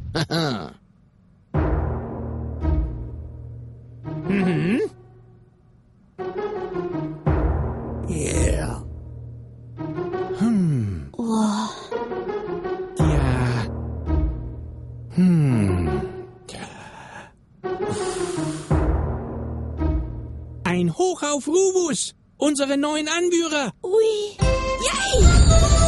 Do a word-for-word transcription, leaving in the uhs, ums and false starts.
Haha. Mhm. Yeah. Hm. Oh. Ja. Hm. Ein Hoch auf Rubus, unsere neuen Anführer. Ui. Yay!